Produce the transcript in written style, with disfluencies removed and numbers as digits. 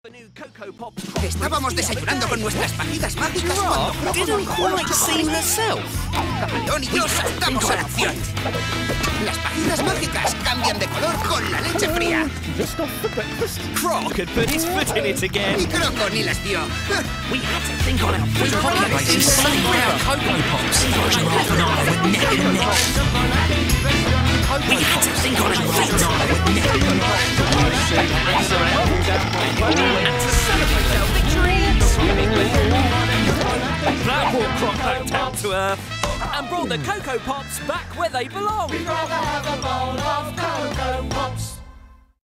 Estábamos desayunando con nuestras pajitas mágicas cuando didn't quite seem herself. Camaleón y yo saltamos a la acción. Las pajitas mágicas cambian de color con la leche fría. Croc had put his foot in it again. Y Croco ni las vio. We had to think on our feet. She saved our Cocoa Pops. Giraffe and I were neck and neck. We had to think on our feet. And to celebrate our victory, that brought Croc back down to earth and brought the Cocoa Pops back where they belong. We'd rather have a bowl of Cocoa Pops.